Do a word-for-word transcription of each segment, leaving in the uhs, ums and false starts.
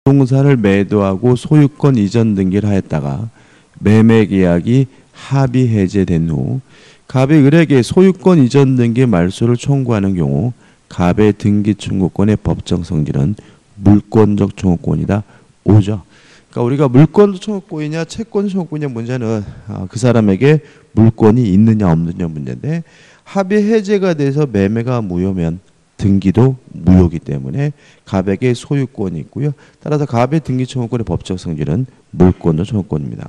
부동산을 매도하고 소유권 이전 등기를 하였다가 매매 계약이 합의 해제된 후 갑이 을에게 소유권 이전 등기 말소를 청구하는 경우 갑의 등기 청구권의 법정 성질은 물권적 청구권이다. 오죠. 그러니까 우리가 물권적 청구권이냐 채권 청구권이냐 문제는 그 사람에게 물권이 있느냐 없느냐 문제인데 합의 해제가 돼서 매매가 무효면 등기도 무효이기 때문에 갑에게 소유권이 있고요. 따라서 갑의 등기 청구권의 법적 성질은 물권적 청구권입니다.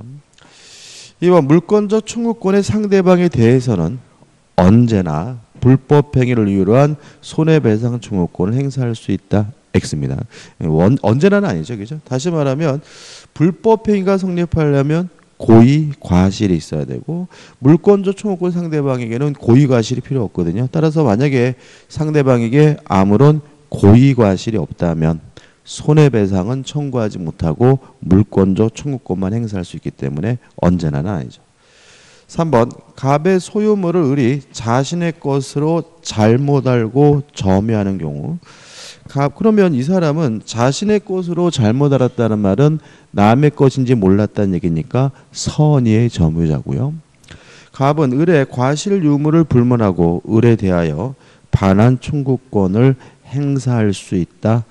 이와 물권적 청구권의 상대방에 대해서는 언제나 불법 행위를 이유로 한 손해배상 청구권을 행사할 수 있다. X입니다. 원, 언제나는 아니죠. 그죠? 다시 말하면 불법 행위가 성립하려면 고의 과실이 있어야 되고 물권적 청구권 상대방에게는 고의 과실이 필요 없거든요. 따라서 만약에 상대방에게 아무런 고의 과실이 없다면 손해배상은 청구하지 못하고 물권적 청구권만 행사할 수 있기 때문에 언제나는 아니죠. 삼 번 갑의 소유물을 을이 자신의 것으로 잘못 알고 점유하는 경우 갑 그러면 이 사람은 자신의 것으로 잘못 알았다는 말은 남의 것인지 몰랐다는 얘기니까 선의의 점유자고요. 갑은 을의 과실 유무를 불문하고 을에 대하여 반환 청구권을 행사할 수 있다.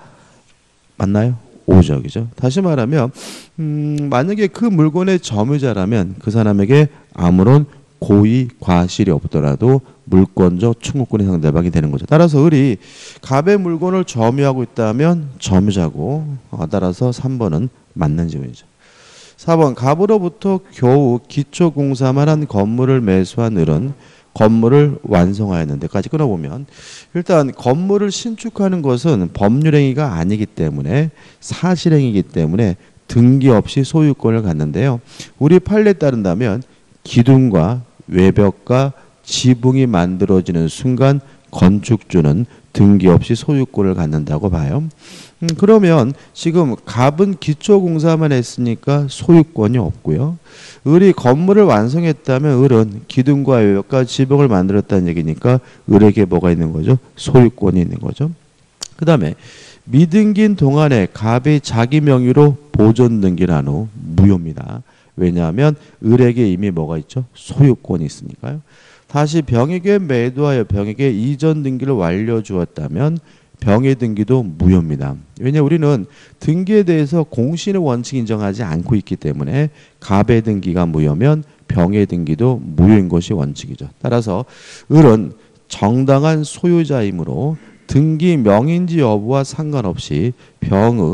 맞나요? 오죠. 그죠? 다시 말하면 음, 만약에 그 물건의 점유자라면 그 사람에게 아무런 고의 과실이 없더라도 물권적 청구권의 상대방이 되는 거죠. 따라서 을이 갑의 물건을 점유하고 있다면 점유자고 어, 따라서 삼 번은 맞는 질문이죠. 사 번 갑으로부터 겨우 기초공사만 한 건물을 매수한 을은 건물을 완성하였는데까지 끊어보면 일단 건물을 신축하는 것은 법률행위가 아니기 때문에 사실행위이기 때문에 등기 없이 소유권을 갖는데요. 우리 판례에 따른다면 기둥과 외벽과 지붕이 만들어지는 순간 건축주는 등기 없이 소유권을 갖는다고 봐요. 음, 그러면 지금 갑은 기초공사만 했으니까 소유권이 없고요. 을이 건물을 완성했다면 을은 기둥과 외벽과 지붕을 만들었다는 얘기니까 을에게 뭐가 있는 거죠? 소유권이 있는 거죠. 그 다음에 미등기인 동안에 갑이 자기 명의로 보존 등기를 한 후 무효입니다. 왜냐하면 을에게 이미 뭐가 있죠? 소유권이 있으니까요. 다시 병에게 매도하여 병에게 이전 등기를 완료 주었다면 병의 등기도 무효입니다. 왜냐하면 우리는 등기에 대해서 공신의 원칙 인정하지 않고 있기 때문에 갑의 등기가 무효면 병의 등기도 무효인 것이 원칙이죠. 따라서 을은 정당한 소유자이므로 등기 명인지 여부와 상관없이 병의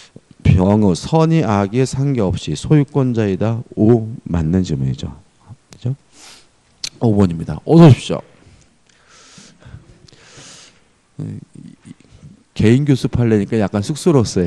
병의 선의 악의 상관없이 소유권자이다. 오 맞는 질문이죠. 그죠? 오 번입니다. 어서 오십시오. 개인 교습 하려니까 약간 쑥스러웠어요.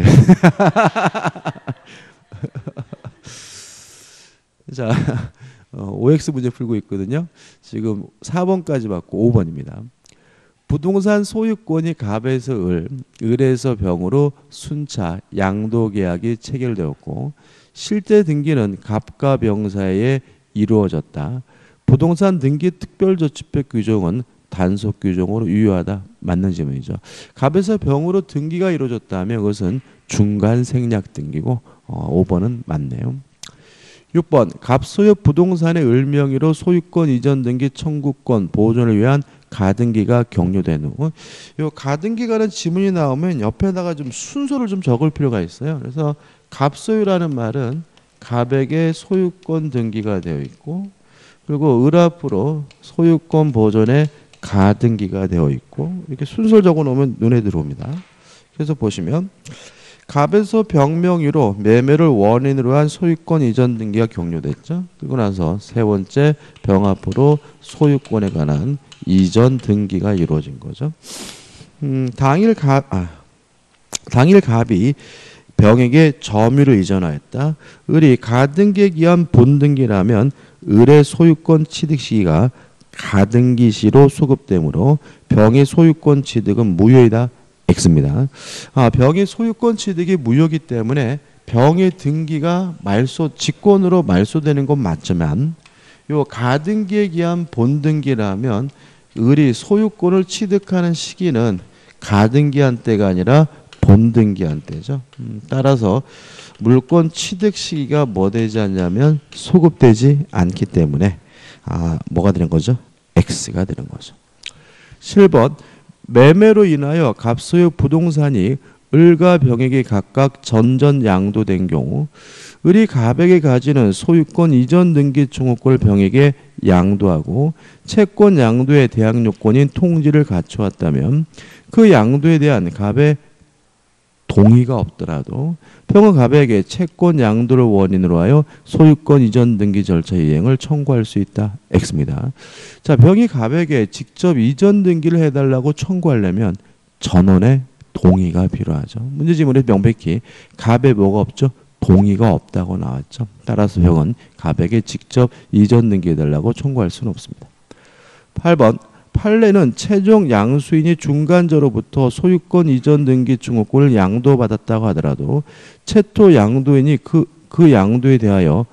자, 오엑스 문제 풀고 있거든요. 지금 사 번까지 받고 오 번입니다. 부동산 소유권이 갑에서 을, 을에서 병으로 순차 양도 계약이 체결되었고 실제 등기는 갑과 병 사이에 이루어졌다. 부동산 등기 특별조치법 규정은 단속 규정으로 유효하다. 맞는 질문이죠. 갑에서 병으로 등기가 이루어졌다면 그것은 중간 생략 등기고 어, 오 번은 맞네요. 육 번 갑 소유 부동산의 을 명의로 소유권 이전 등기 청구권 보존을 위한 가등기가 격려된 후, 이 가등기가는 지문이 나오면 옆에다가 좀 순서를 좀 적을 필요가 있어요. 그래서 갑소유라는 말은 갑에게 소유권 등기가 되어 있고, 그리고 을 앞으로 소유권 보존에 가등기가 되어 있고, 이렇게 순서를 적어 놓으면 눈에 들어옵니다. 그래서 보시면 갑에서 병 명의로 매매를 원인으로 한 소유권 이전 등기가 격려됐죠. 그리고 나서 세 번째 병 앞으로 소유권에 관한 이전 등기가 이루어진 거죠. 음, 당일 갑, 아, 당일 갑이 병에게 점유를 이전하였다. 을이 가등기에 기한 본등기라면 을의 소유권 취득 시기가 가등기 시로 소급되므로 병의 소유권 취득은 무효이다. X입니다. 아, 병의 소유권 취득이 무효이기 때문에 병의 등기가 말소 직권으로 말소되는 건 맞지만 요 가등기에 기한 본등기라면 을이 소유권을 취득하는 시기는 가등기한 때가 아니라 본등기한 때죠. 음, 따라서 물권 취득 시기가 뭐 되지 않냐면 소급되지 않기 때문에 아, 뭐가 되는 거죠? X가 되는 거죠. 칠 번 매매로 인하여 갑소유 부동산이 을과 병에게 각각 전전 양도된 경우 을이 갑에게 가지는 소유권 이전 등기 청구권을 병에게 양도하고 채권 양도의 대항 요건인 통지를 갖추었다면 그 양도에 대한 갑의 동의가 없더라도 병은 갑에게 채권 양도를 원인으로 하여 소유권 이전 등기 절차 이행을 청구할 수 있다. X입니다. 자, 병이 갑에게 직접 이전 등기를 해달라고 청구하려면 전원의 동의가 필요하죠. 문제지문에 명백히 갑에 뭐가 없죠? 동의가 없다고 나왔죠. 따라서 병은 갑에게 직접 이전 등기해달라고 청구할 수는 없습니다. 팔 번 판례는 최종 양수인이 중간자로부터 소유권 이전 등기 증후권을 양도받았다고 하더라도 최토 양도인이 그, 그 양도에 대하여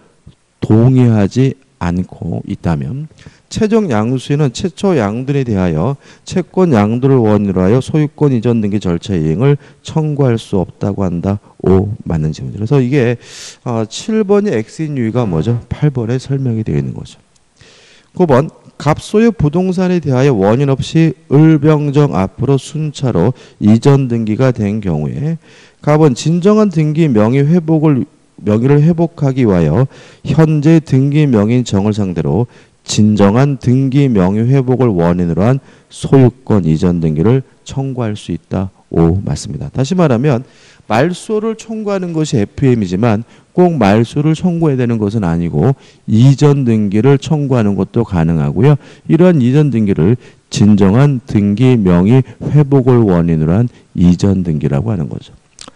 동의하지 않고 있다면 최종 양수인은 최초 양도인에 대하여 채권 양도를 원인으로 하여 소유권 이전 등기 절차 이행을 청구할 수 없다고 한다. 오, 맞는 질문이죠. 그래서 이게 어, 칠 번이 X인 이유가 뭐죠? 팔 번에 설명이 되어 있는 거죠. 구 번 갑소유 부동산에 대하여 원인 없이 을병정 앞으로 순차로 이전 등기가 된 경우에 갑은 진정한 등기 명의 회복을 명의를 회복하기 위하여 현재 등기 명인 정을 상대로 진정한 등기 명의 회복을 원인으로 한 소유권 이전 등기를 청구할 수 있다. 오, 맞습니다. 다시 말하면 말소를 청구하는 것이 에프엠이지만 꼭 말소를 청구해야 되는 것은 아니고 이전 등기를 청구하는 것도 가능하고요. 이러한 이전 등기를 진정한 등기 명의 회복을 원인으로 한 이전 등기라고 하는 거죠.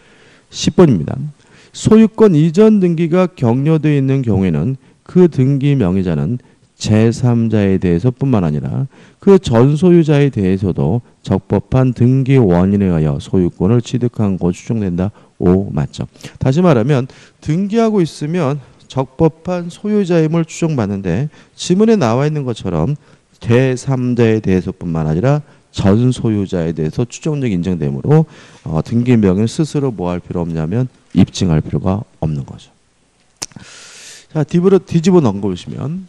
십 번입니다. 소유권 이전 등기가 격려되어 있는 경우에는 그 등기 명의자는 제삼자에 대해서 뿐만 아니라 그 전소유자에 대해서도 적법한 등기 원인에 의하여 소유권을 취득한 것으로 추정된다. 오, 맞죠. 다시 말하면 등기하고 있으면 적법한 소유자임을 추정받는데 지문에 나와 있는 것처럼 제삼자에 대해서 뿐만 아니라 전소유자에 대해서 추정적 인정되므로 어, 등기 명의를 스스로 뭐 할 필요 없냐면 입증할 필요가 없는 거죠. 자, 뒤집어, 뒤집어 넘겨보시면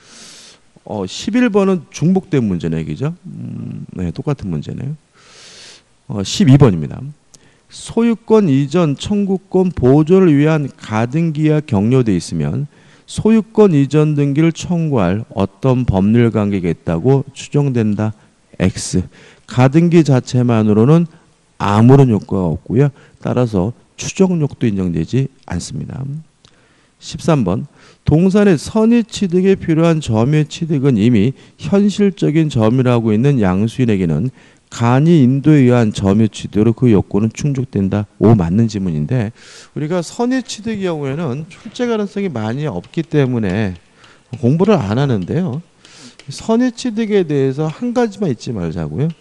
어, 십일 번은 중복된 문제네, 그죠? 음, 네, 똑같은 문제네요. 어, 십이 번입니다. 소유권 이전 청구권 보존을 위한 가등기가 격려되어 있으면 소유권 이전 등기를 청구할 어떤 법률 관계가 있다고 추정된다. X. 가등기 자체만으로는 아무런 효과가 없고요. 따라서 추정력도 인정되지 않습니다. 십삼 번 동산의 선의 취득에 필요한 점유의 취득은 이미 현실적인 점유를 하고 있는 양수인에게는 간이 인도에 의한 점유 취득으로 그 요건은 충족된다. 오, 맞는 지문인데 우리가 선의 취득의 경우에는 출제 가능성이 많이 없기 때문에 공부를 안 하는데요. 선의 취득에 대해서 한 가지만 잊지 말자고요.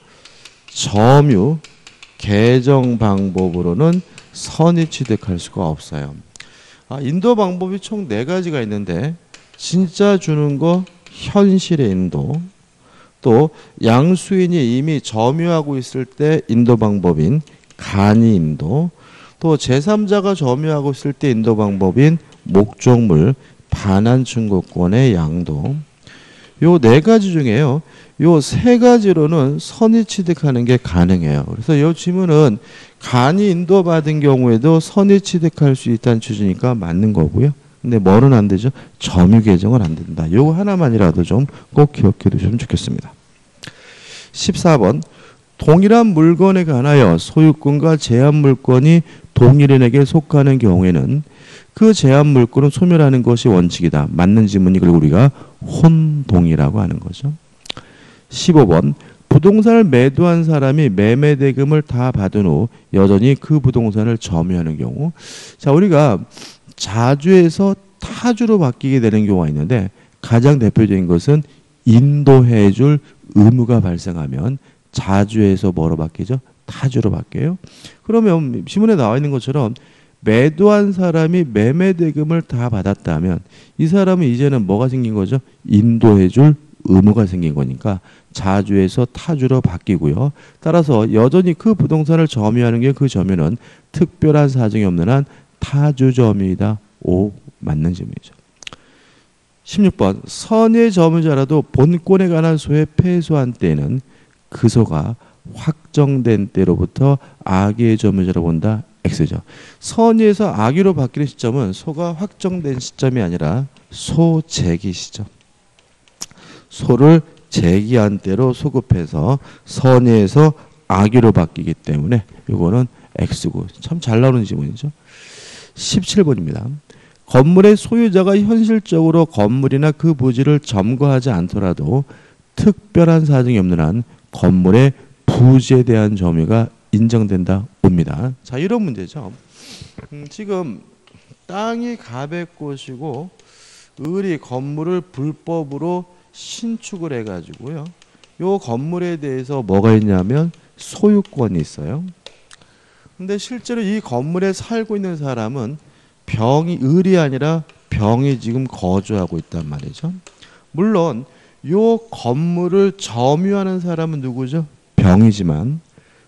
점유 개정 방법으로는 선의 취득할 수가 없어요. 아, 인도 방법이 총 네 가지가 있는데 진짜 주는 거 현실의 인도, 또 양수인이 이미 점유하고 있을 때 인도 방법인 간이 인도, 또 제삼자가 점유하고 있을 때 인도 방법인 목적물 반환 청구권의 양도. 요 네 가지 중에요. 요 세 가지로는 선의 취득하는 게 가능해요. 그래서 이 질문은 간이 인도받은 경우에도 선의 취득할 수 있다는 취지니까 맞는 거고요. 근데 뭐는 안 되죠? 점유 개정은 안 된다. 요거 하나만이라도 좀 꼭 기억해 두시면 좋겠습니다. 십사 번 동일한 물건에 관하여 소유권과 제한 물건이 동일인에게 속하는 경우에는 그 제한 물건을 소멸하는 것이 원칙이다. 맞는 지문이 그리고 우리가 혼동이라고 하는 거죠. 십오 번 부동산을 매도한 사람이 매매 대금을 다 받은 후 여전히 그 부동산을 점유하는 경우, 자 우리가 자주에서 타주로 바뀌게 되는 경우가 있는데 가장 대표적인 것은 인도해 줄 의무가 발생하면 자주에서 뭐로 바뀌죠? 타주로 바뀌어요. 그러면 지문에 나와 있는 것처럼 매도한 사람이 매매 대금을 다 받았다면 이 사람은 이제는 뭐가 생긴 거죠? 인도해 줄 의무가 생긴 거니까 자주에서 타주로 바뀌고요. 따라서 여전히 그 부동산을 점유하는 게 그 점유는 특별한 사정이 없는 한 타주 점유이다. 오, 맞는 질문이죠. 십육 번 선의 점유자라도 본권에 관한 소에 패소한 때에는 그 소가 확정된 때로부터 악의 점유자로 본다. X죠. 선의에서 악의로 바뀌는 시점은 소가 확정된 시점이 아니라 소 제기 시점. 소를 제기한 때로 소급해서 선의에서 악의로 바뀌기 때문에 이거는 X고 참 잘 나오는 지문이죠. 십칠 번입니다. 건물의 소유자가 현실적으로 건물이나 그 부지를 점거하지 않더라도 특별한 사정이 없는 한 건물의 부지에 대한 점유가 인정된다 옵니다. 자, 이런 문제죠. 음, 지금 땅이 갑의 곳이고 을이 건물을 불법으로 신축을 해가지고요. 요 건물에 대해서 뭐가 있냐면 소유권이 있어요. 근데 실제로 이 건물에 살고 있는 사람은 병이 을이 아니라 병이 지금 거주하고 있단 말이죠. 물론 요 건물을 점유하는 사람은 누구죠? 병이지만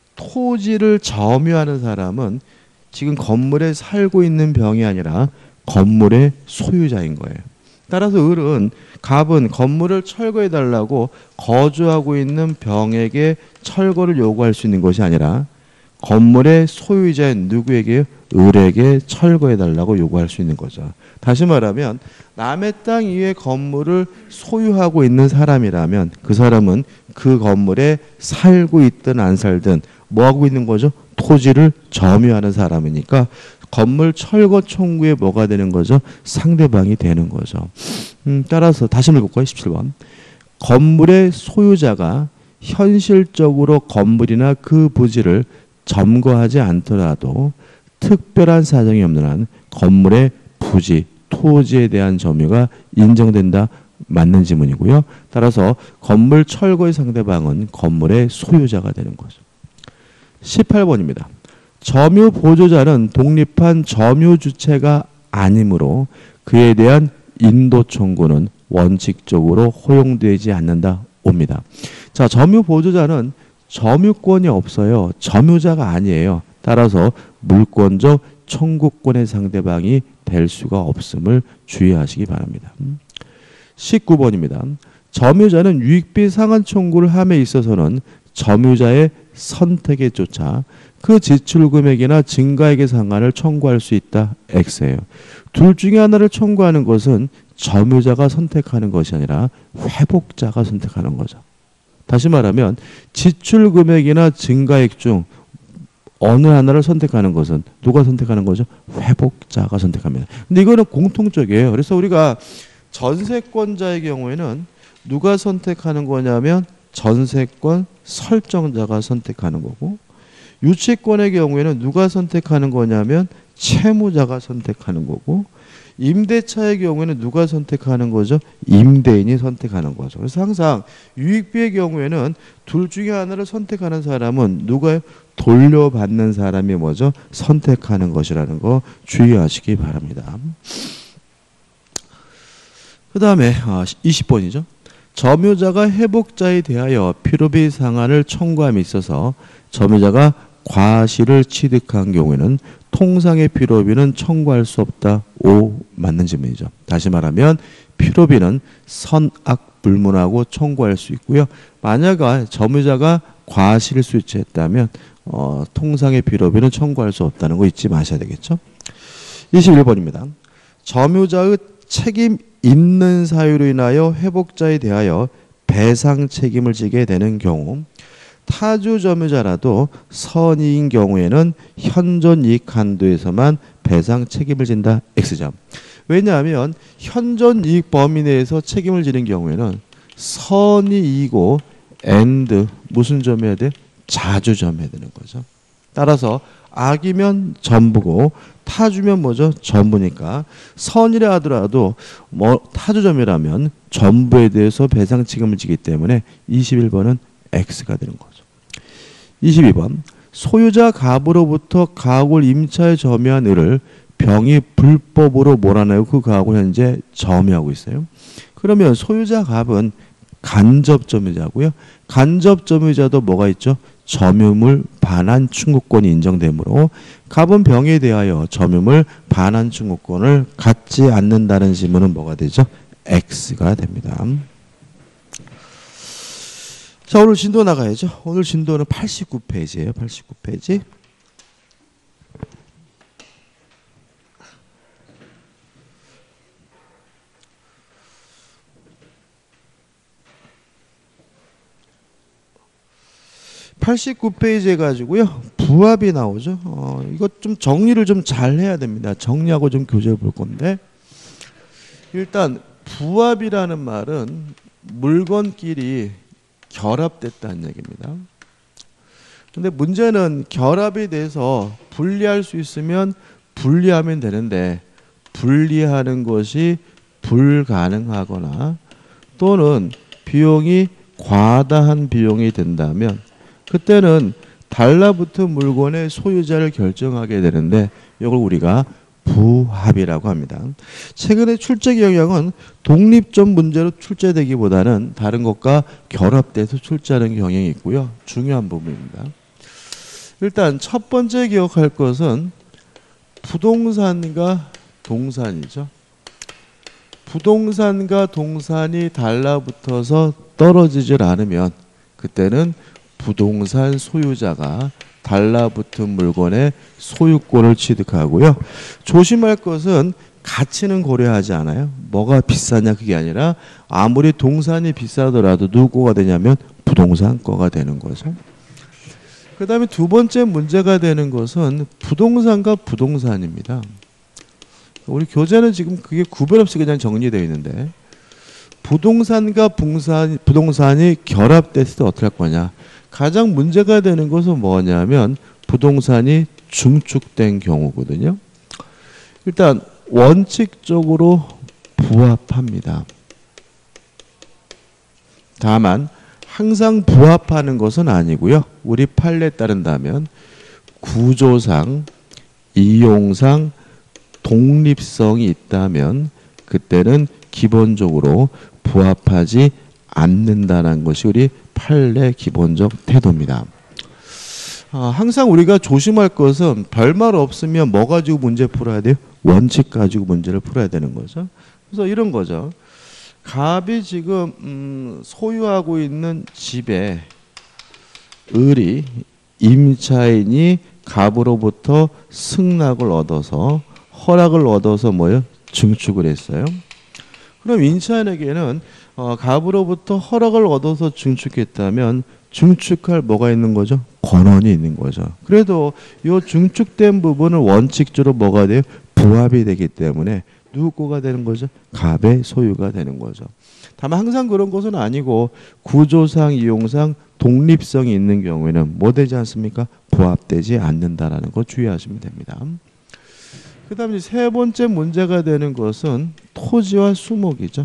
토지를 점유하는 사람은 지금 건물에 살고 있는 병이 아니라 건물의 소유자인 거예요. 따라서 을은 갑은 건물을 철거해 달라고 거주하고 있는 병에게 철거를 요구할 수 있는 것이 아니라 건물의 소유자인 누구에게 을에게 철거해 달라고 요구할 수 있는 거죠. 다시 말하면 남의 땅 위에 건물을 소유하고 있는 사람이라면 그 사람은 그 건물에 살고 있든 안 살든 뭐 하고 있는 거죠? 토지를 점유하는 사람이니까 건물 철거 청구에 뭐가 되는 거죠? 상대방이 되는 거죠. 음, 따라서 다시 읽을까요? 십칠 번. 건물의 소유자가 현실적으로 건물이나 그 부지를 점거하지 않더라도 특별한 사정이 없는 한 건물의 부지, 토지에 대한 점유가 인정된다. 맞는 지문이고요. 따라서 건물 철거의 상대방은 건물의 소유자가 되는 거죠. 십팔 번입니다. 점유 보조자는 독립한 점유 주체가 아니므로 그에 대한 인도 청구는 원칙적으로 허용되지 않는다 옵니다. 자, 점유 보조자는 점유권이 없어요. 점유자가 아니에요. 따라서 물권적 청구권의 상대방이 될 수가 없음을 주의하시기 바랍니다. 십구 번입니다. 점유자는 유익비 상환 청구를 함에 있어서는 점유자의 선택에 쫓아 그 지출 금액이나 증가액의 상한을 청구할 수 있다. X예요. 둘 중에 하나를 청구하는 것은 점유자가 선택하는 것이 아니라 회복자가 선택하는 거죠. 다시 말하면 지출 금액이나 증가액 중 어느 하나를 선택하는 것은 누가 선택하는 거죠? 회복자가 선택합니다. 근데 이거는 공통적이에요. 그래서 우리가 전세권자의 경우에는 누가 선택하는 거냐면 전세권 설정자가 선택하는 거고, 유치권의 경우에는 누가 선택하는 거냐면 채무자가 선택하는 거고, 임대차의 경우에는 누가 선택하는 거죠? 임대인이 선택하는 거죠. 그래서 항상 유익비의 경우에는 둘 중에 하나를 선택하는 사람은 누가요? 돌려받는 사람이 뭐죠? 선택하는 것이라는 거 주의하시기 바랍니다. 그 다음에 이십 번이죠. 점유자가 회복자에 대하여 필요비 상한을 청구함에 있어서 점유자가 과실을 취득한 경우에는 통상의 필요비는 청구할 수 없다. 오, 맞는 질문이죠. 다시 말하면 필요비는 선악불문하고 청구할 수 있고요. 만약 점유자가 과실을 수취했다면 어, 통상의 필요비는 청구할 수 없다는 거 잊지 마셔야 되겠죠. 이십일 번입니다. 점유자의 책임 있는 사유로 인하여 회복자에 대하여 배상 책임을 지게 되는 경우, 타주 점유자라도 선의인 경우에는 현존 이익 한도에서만 배상 책임을 진다. X점. 왜냐하면 현존 이익 범위 내에서 책임을 지는 경우에는 선의이고 and 무슨 점이어야 돼? 자주 점해야 되는 거죠. 따라서 악이면 전부고 타주면 뭐죠? 전부니까 선이라 하더라도 뭐 타주점이라면 전부에 대해서 배상 책임을 지기 때문에 이십일 번은 X가 되는 거죠. 이십이 번. 소유자 갑으로부터 가옥을 임차에 점유한 을을 병이 불법으로 몰아내고 그 가옥을 현재 점유하고 있어요. 그러면 소유자 갑은 간접점유자고요. 간접점유자도 뭐가 있죠? 점유물 반환 충구권이 인정되므로 갑은 병에 대하여 점유물 반환 충구권을 갖지 않는다는 지문은 뭐가 되죠? X가 됩니다. 자, 오늘 진도 나가야죠. 오늘 진도는 팔십구 페이지예요. 팔십구 페이지. 팔십구 페이지 해가지고요. 부합이 나오죠. 어, 이거 좀 정리를 좀 잘 해야 됩니다. 정리하고 좀 교재를 볼 건데, 일단 부합이라는 말은 물건끼리 결합됐다는 얘기입니다. 근데 문제는 결합에 대해서 분리할 수 있으면 분리하면 되는데, 분리하는 것이 불가능하거나 또는 비용이 과다한 비용이 된다면 그때는 달라붙은 물건의 소유자를 결정하게 되는데, 이걸 우리가 부합이라고 합니다. 최근에 출제 경향은 독립점 문제로 출제되기보다는 다른 것과 결합돼서 출제하는 경향이 있고요. 중요한 부분입니다. 일단 첫 번째 기억할 것은 부동산과 동산이죠. 부동산과 동산이 달라붙어서 떨어지질 않으면 그때는 부동산 소유자가 달라붙은 물건의 소유권을 취득하고요. 조심할 것은 가치는 고려하지 않아요. 뭐가 비싸냐 그게 아니라 아무리 동산이 비싸더라도 누구 거가 되냐면 부동산 거가 되는 거죠. 그 다음에 두 번째 문제가 되는 것은 부동산과 부동산입니다. 우리 교재는 지금 그게 구별 없이 그냥 정리되어 있는데, 부동산과 부동산, 부동산이 결합됐을 때 어떻게 할 거냐. 가장 문제가 되는 것은 뭐냐면 부동산이 중축된 경우거든요. 일단 원칙적으로 부합합니다. 다만 항상 부합하는 것은 아니고요. 우리 판례에 따른다면 구조상, 이용상 독립성이 있다면 그때는 기본적으로 부합하지 않는다는 것이 우리 판례 기본적 태도입니다. 아, 항상 우리가 조심할 것은 별말 없으면 뭐 가지고 문제 풀어야 돼요? 원칙 가지고 문제를 풀어야 되는 거죠. 그래서 이런 거죠. 갑이 지금 음, 소유하고 있는 집에 을이 임차인이 갑으로부터 승낙을 얻어서 허락을 얻어서 뭐요? 증축을 했어요. 그럼 임차인에게는 어, 갑으로부터 허락을 얻어서 증축했다면 증축할 뭐가 있는 거죠? 권한이 있는 거죠. 그래도 이 증축된 부분은 원칙적으로 뭐가 돼요? 부합이 되기 때문에 누구 거가 되는 거죠? 갑의 소유가 되는 거죠. 다만 항상 그런 것은 아니고 구조상, 이용상 독립성이 있는 경우에는 뭐 되지 않습니까? 부합되지 않는다라는 거 주의하시면 됩니다. 그 다음에 세 번째 문제가 되는 것은 토지와 수목이죠.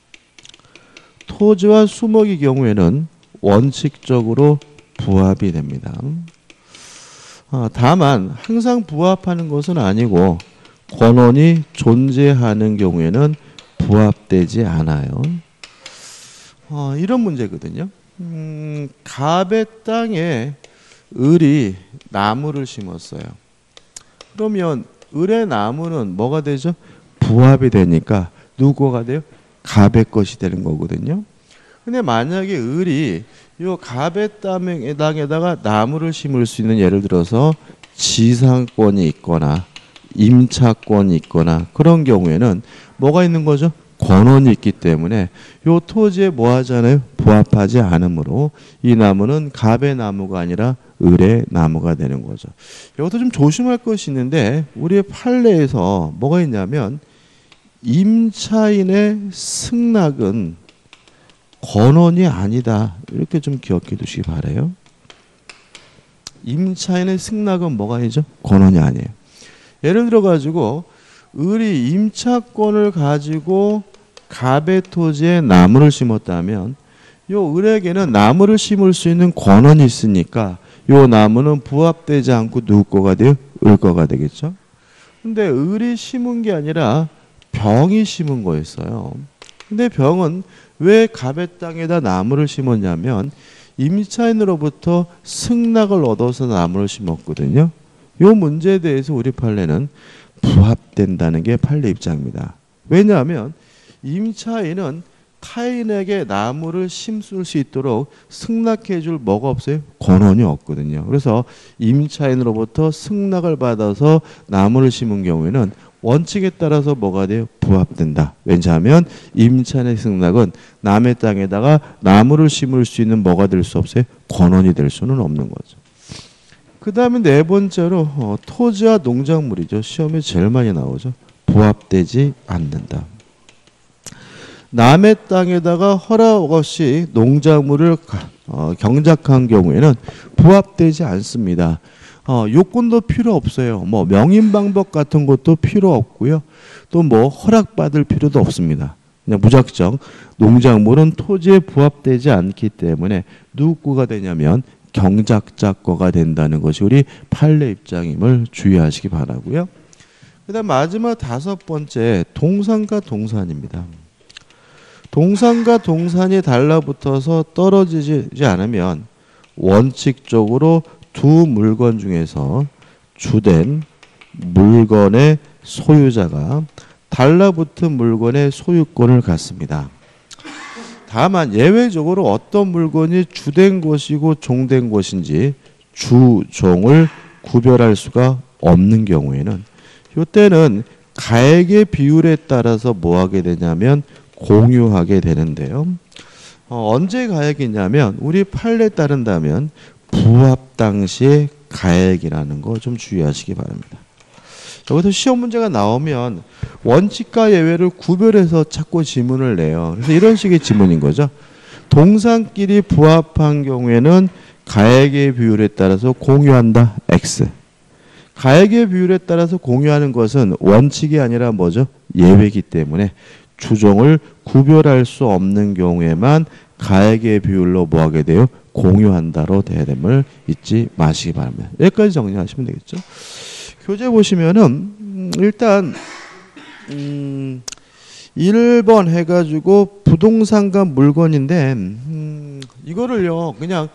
토지와 수목의 경우에는 원칙적으로 부합이 됩니다. 아, 다만 항상 부합하는 것은 아니고 권원이 존재하는 경우에는 부합되지 않아요. 아, 이런 문제거든요. 음, 갑의 땅에 을이 나무를 심었어요. 그러면 을의 나무는 뭐가 되죠? 부합이 되니까 누구가 돼요? 갑의 것이 되는 거거든요. 근데 만약에 을이 이 갑의 땅에다가 나무를 심을 수 있는, 예를 들어서 지상권이 있거나 임차권이 있거나 그런 경우에는 뭐가 있는 거죠? 권원이 있기 때문에 이 토지에 뭐 하잖아요? 부합하지 않으므로 이 나무는 갑의 나무가 아니라 을의 나무가 되는 거죠. 이것도 좀 조심할 것이 있는데 우리의 판례에서 뭐가 있냐면 임차인의 승낙은 권원이 아니다. 이렇게 좀 기억해 두시기 바라요. 임차인의 승낙은 뭐가 아니죠? 권원이 아니에요. 예를 들어 가지고 을이 임차권을 가지고 갑의 토지에 나무를 심었다면 요 을에게는 나무를 심을 수 있는 권원이 있으니까 요 나무는 부합되지 않고 누구 거가 돼요? 을 거가 되겠죠. 근데 을이 심은 게 아니라 병이 심은 거였어요. 근데 병은 왜 갑의 땅에다 나무를 심었냐면 임차인으로부터 승낙을 얻어서 나무를 심었거든요. 이 문제에 대해서 우리 판례는 부합된다는 게 판례 입장입니다. 왜냐하면 임차인은 타인에게 나무를 심을 수 있도록 승낙해 줄 뭐가 없어요? 권한이 없거든요. 그래서 임차인으로부터 승낙을 받아서 나무를 심은 경우에는 원칙에 따라서 뭐가 돼요? 부합된다. 왜냐하면 임차인의 승낙은 남의 땅에다가 나무를 심을 수 있는 뭐가 될 수 없어요? 권한이 될 수는 없는 거죠. 그 다음에 네 번째로 어, 토지와 농작물이죠. 시험에 제일 많이 나오죠. 부합되지 않는다. 남의 땅에다가 허락 없이 농작물을 어, 경작한 경우에는 부합되지 않습니다. 어, 요건도 필요 없어요. 뭐 명인 방법 같은 것도 필요 없고요. 또 뭐 허락받을 필요도 없습니다. 그냥 무작정 농작물은 토지에 부합되지 않기 때문에 누구 거가 되냐면 경작자 거가 된다는 것이 우리 판례 입장임을 주의하시기 바라고요. 그 다음 마지막 다섯 번째 동산과 동산입니다. 동산과 동산이 달라붙어서 떨어지지 않으면 원칙적으로 두 물건 중에서 주된 물건의 소유자가 달라붙은 물건의 소유권을 갖습니다. 다만 예외적으로 어떤 물건이 주된 것이고 종된 것인지 주, 종을 구별할 수가 없는 경우에는 이때는 가액의 비율에 따라서 뭐 하게 되냐면 공유하게 되는데요. 어, 언제 가액이냐면 우리 판례에 따른다면 부합 당시의 가액이라는 거 좀 주의하시기 바랍니다. 여기서 시험 문제가 나오면 원칙과 예외를 구별해서 자꾸 지문을 내요. 그래서 이런 식의 지문인 거죠. 동산끼리 부합한 경우에는 가액의 비율에 따라서 공유한다. X. 가액의 비율에 따라서 공유하는 것은 원칙이 아니라 뭐죠? 예외이기 때문에 주종을 구별할 수 없는 경우에만 가액의 비율로 뭐 하게 돼요? 공유한다로 돼야 됨을 잊지 마시기 바랍니다. 여기까지 정리하시면 되겠죠. 교재 보시면은 음, 일단 음, 일 번 해가지고 부동산과 물건인데 음, 이거를요 그냥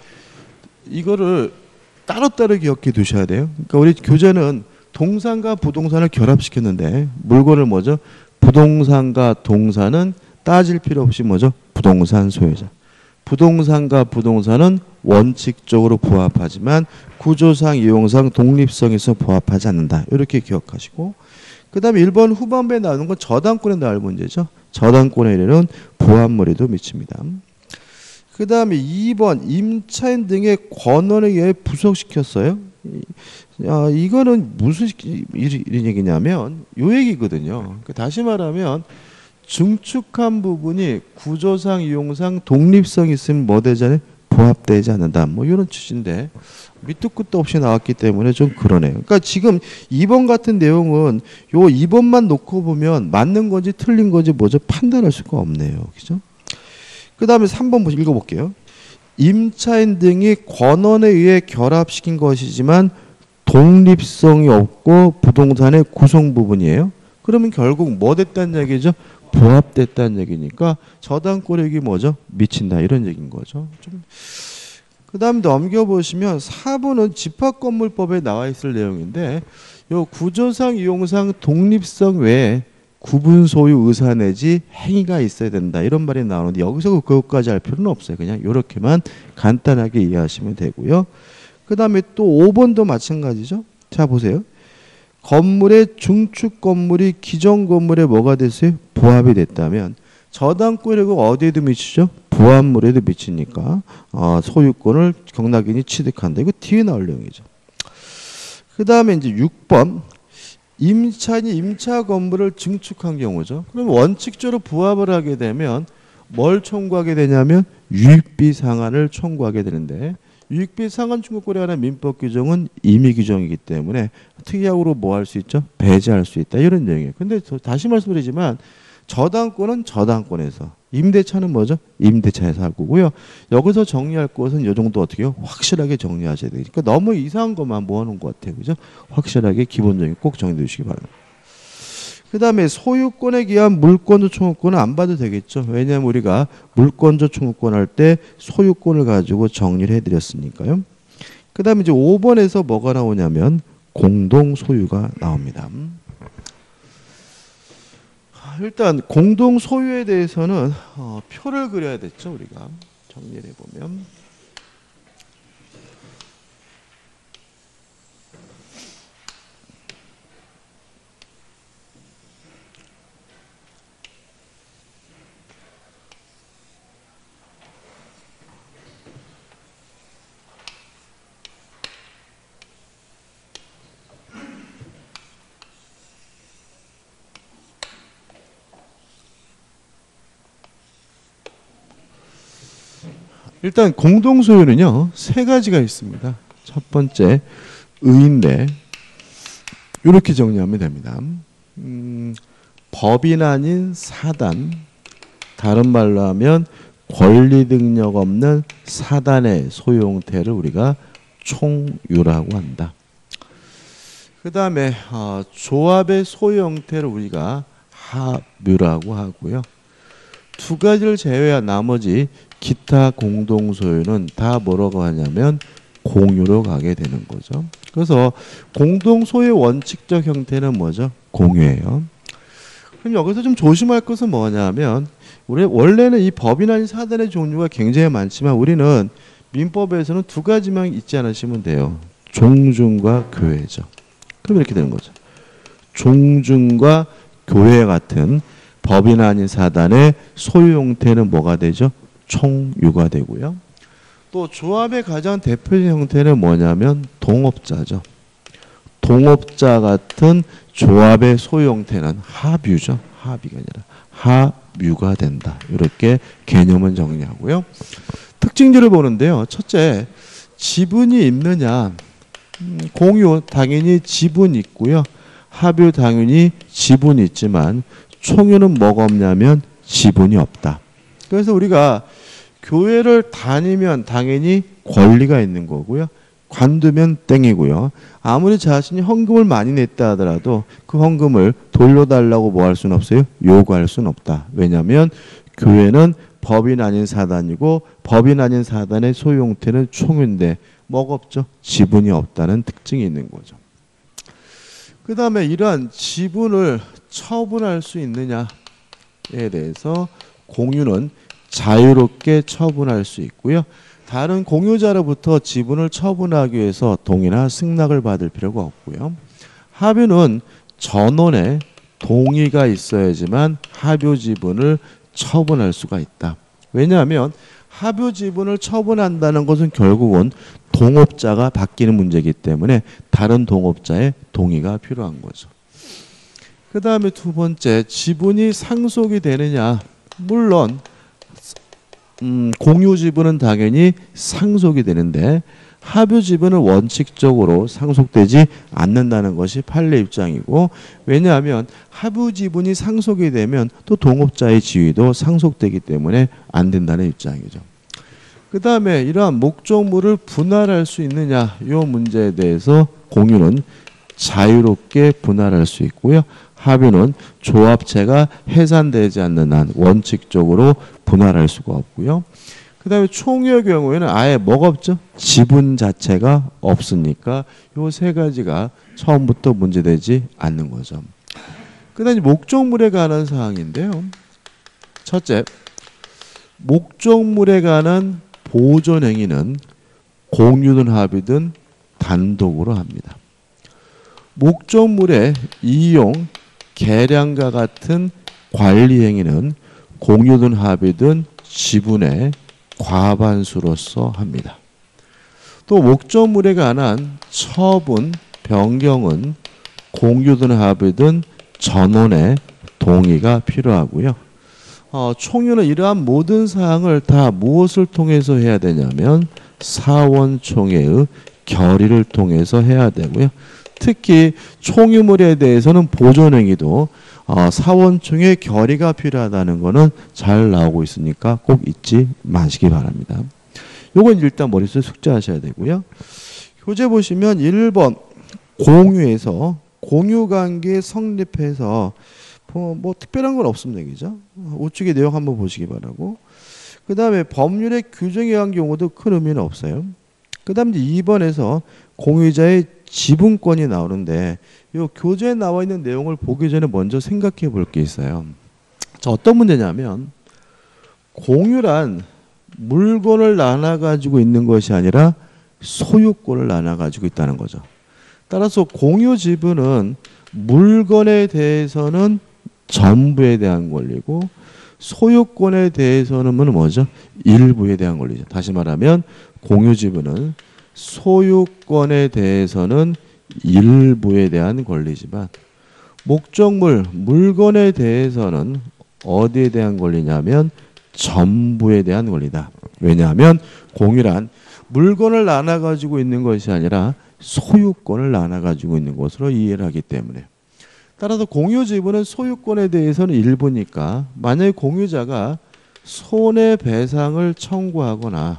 이거를 따로따로 기억해 두셔야 돼요. 그러니까 우리 교재는 동산과 부동산을 결합시켰는데 물건을 뭐죠? 부동산과 동산은 따질 필요 없이 뭐죠? 부동산 소유자. 부동산과 부동산은 원칙적으로 부합하지만 구조상, 이용상, 독립성에서 부합하지 않는다. 이렇게 기억하시고 그 다음에 일 번 후반부에 나오는 건 저당권에 나올 문제죠. 저당권에는 부합물에도 미칩니다. 그 다음에 이 번 임차인 등의 권한에 의해 부속시켰어요. 아, 이거는 무슨 이런 얘기냐면 요 얘기거든요. 다시 말하면 증축한 부분이 구조상, 이용상, 독립성 있으면 뭐 되잖아요? 부합되지 않는다. 뭐 이런 취지인데 밑도 끝도 없이 나왔기 때문에 좀 그러네요. 그러니까 지금 이 번 같은 내용은 요 이 번만 놓고 보면 맞는 건지 틀린 건지 뭐죠? 판단할 수가 없네요. 그죠? 그 다음에 삼 번 읽어볼게요. 임차인 등이 권한에 의해 결합시킨 것이지만 독립성이 없고 부동산의 구성 부분이에요. 그러면 결국 뭐 됐다는 얘기죠? 부합됐다는 얘기니까 저당권액이 뭐죠? 미친다 이런 얘기인 거죠. 좀 그 다음 넘겨보시면 사 번은 집합건물법에 나와 있을 내용인데 요 구조상, 이용상, 독립성 외에 구분 소유 의사 내지 행위가 있어야 된다 이런 말이 나오는데 여기서 그것까지 할 필요는 없어요. 그냥 이렇게만 간단하게 이해하시면 되고요. 그 다음에 또 오 번도 마찬가지죠. 자 보세요. 건물의 중축 건물이 기존 건물에 뭐가 됐어요? 부합이 됐다면 저당권액은 어디에도 미치죠? 부합물에도 미치니까 어, 소유권을 경락인이 취득한다. 이거 뒤에 나올 내용이죠. 그 다음에 이제 육 번 임차인이 임차 건물을 증축한 경우죠. 그럼 원칙적으로 부합을 하게 되면 뭘 청구하게 되냐면 유익비 상한을 청구하게 되는데 유익비 상한 청구권에 관한 민법 규정은 임의 규정이기 때문에 특약으로 뭐 할 수 있죠? 배제할 수 있다. 이런 내용이에요. 근데 다시 말씀드리지만 저당권은 저당권에서 임대차는 뭐죠? 임대차에서 할 거고요. 여기서 정리할 것은 이 정도 어떻게 해요? 확실하게 정리하셔야 돼요. 그러니까 너무 이상한 것만 모아놓은 것 같아요. 그죠? 확실하게 기본적인 꼭 정리해 주시기 바랍니다. 그 다음에 소유권에 기한 물권조 청구권은 안 봐도 되겠죠. 왜냐하면 우리가 물권조 청구권 할 때 소유권을 가지고 정리를 해드렸으니까요. 그 다음에 이제 오 번에서 뭐가 나오냐면 공동 소유가 나옵니다. 일단 공동 소유에 대해서는 어, 표를 그려야 됐죠. 우리가 정리를 해보면. 일단 공동소유는요 세 가지가 있습니다. 첫 번째 의인데 이렇게 정리하면 됩니다. 음, 법인 아닌 사단, 다른 말로 하면 권리 능력 없는 사단의 소유 형태를 우리가 총유라고 한다. 그 다음에 어, 조합의 소유 형태를 우리가 합유라고 하고요. 두 가지를 제외한 나머지 기타 공동소유는 다 뭐라고 하냐면 공유로 가게 되는 거죠. 그래서 공동소유의 원칙적 형태는 뭐죠? 공유예요. 그럼 여기서 좀 조심할 것은 뭐냐면 우리 원래는 이 법인 아닌 사단의 종류가 굉장히 많지만 우리는 민법에서는 두 가지만 잊지 않으시면 돼요. 종중과 교회죠. 그럼 이렇게 되는 거죠. 종중과 교회 같은 법인 아닌 사단의 소유 형태는 뭐가 되죠? 총유가 되고요. 또 조합의 가장 대표적인 형태는 뭐냐면 동업자죠. 동업자 같은 조합의 소유 형태는 합유죠. 합의가 아니라 합유가 된다. 이렇게 개념은 정리하고요. 특징들을 보는데요. 첫째, 지분이 있느냐. 음, 공유 당연히 지분 있고요. 합유 당연히 지분이 있지만 총유는 뭐가 없냐면 지분이 없다. 그래서 우리가 교회를 다니면 당연히 권리가 있는 거고요. 관두면 땡이고요. 아무리 자신이 헌금을 많이 냈다 하더라도 그 헌금을 돌려달라고 뭐 할 수는 없어요? 요구할 수는 없다. 왜냐하면 교회는 법인 아닌 사단이고 법인 아닌 사단의 소유 형태는 총유인데 뭐가 없죠? 지분이 없다는 특징이 있는 거죠. 그 다음에 이러한 지분을 처분할 수 있느냐에 대해서 공유는 자유롭게 처분할 수 있고요. 다른 공유자로부터 지분을 처분하기 위해서 동의나 승낙을 받을 필요가 없고요. 합유는 전원의 동의가 있어야지만 합유 지분을 처분할 수가 있다. 왜냐하면 합유 지분을 처분한다는 것은 결국은 동업자가 바뀌는 문제이기 때문에 다른 동업자의 동의가 필요한 거죠. 그 다음에 두 번째, 지분이 상속이 되느냐. 물론 음, 공유 지분은 당연히 상속이 되는데 합유 지분은 원칙적으로 상속되지 않는다는 것이 판례 입장이고, 왜냐하면 합유 지분이 상속이 되면 또 동업자의 지위도 상속되기 때문에 안 된다는 입장이죠. 그 다음에 이러한 목적물을 분할할 수 있느냐, 이 문제에 대해서 공유는 자유롭게 분할할 수 있고요. 합유는 조합체가 해산되지 않는 한 원칙적으로 분할할 수가 없고요. 그 다음에 총유의 경우에는 아예 뭐가 없죠? 지분 자체가 없으니까 이 세 가지가 처음부터 문제되지 않는 거죠. 그 다음에 목적물에 관한 사항인데요. 첫째, 목적물에 관한 보존 행위는 공유든 합유든 단독으로 합니다. 목적물의 이용, 개량과 같은 관리 행위는 공유든 합유든 지분의 과반수로서 합니다. 또 목적물에 관한 처분, 변경은 공유든 합유든 전원의 동의가 필요하고요. 어, 총유는 이러한 모든 사항을 다 무엇을 통해서 해야 되냐면 사원총회의 결의를 통해서 해야 되고요. 특히 총유물에 대해서는 보존행위도 어, 사원총회 결의가 필요하다는 것은 잘 나오고 있으니까 꼭 잊지 마시기 바랍니다. 요건 일단 머릿속에 숙지하셔야 되고요. 교재 보시면 일 번 공유에서 공유관계 성립해서 뭐, 뭐 특별한 건 없습니다. 그죠? 우측의 내용 한번 보시기 바라고. 그 다음에 법률의 규정에 의한 경우도 큰 의미는 없어요. 그 다음 이제 이 번에서 공유자의 지분권이 나오는데 이 교재에 나와 있는 내용을 보기 전에 먼저 생각해 볼 게 있어요. 자, 어떤 문제냐면 공유란 물건을 나눠 가지고 있는 것이 아니라 소유권을 나눠 가지고 있다는 거죠. 따라서 공유 지분은 물건에 대해서는 전부에 대한 권리고 소유권에 대해서는 뭐죠? 일부에 대한 권리죠. 다시 말하면 공유 지분은 소유권에 대해서는 일부에 대한 권리지만 목적물, 물건에 대해서는 어디에 대한 권리냐면 전부에 대한 권리다. 왜냐하면 공유란 물건을 나눠 가지고 있는 것이 아니라 소유권을 나눠 가지고 있는 것으로 이해를 하기 때문에. 따라서 공유 지분은 소유권에 대해서는 일부니까 만약에 공유자가 손해배상을 청구하거나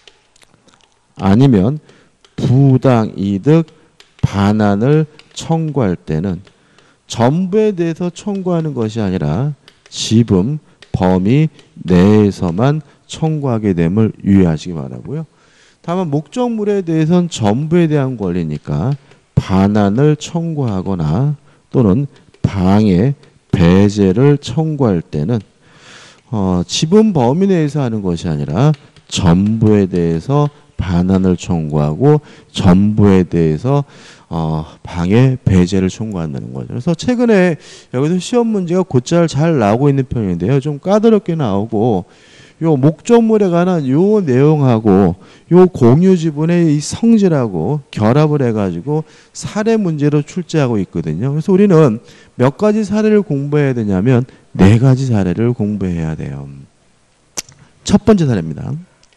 아니면 부당이득 반환을 청구할 때는 전부에 대해서 청구하는 것이 아니라 지분 범위 내에서만 청구하게 됨을 유의하시기 바라고요. 다만 목적물에 대해서는 전부에 대한 권리니까 반환을 청구하거나 또는 방해, 배제를 청구할 때는 어, 지분 범위 내에서 하는 것이 아니라 전부에 대해서 반환을 청구하고 전부에 대해서 어, 방해, 배제를 청구한다는 거죠. 그래서 최근에 여기서 시험 문제가 곧잘 잘 나오고 있는 편인데요. 좀 까다롭게 나오고 요 목적물에 관한 요 내용하고 요 공유 지분의 이 성질하고 결합을 해가지고 사례 문제로 출제하고 있거든요. 그래서 우리는 몇 가지 사례를 공부해야 되냐면 네 가지 사례를 공부해야 돼요. 첫 번째 사례입니다.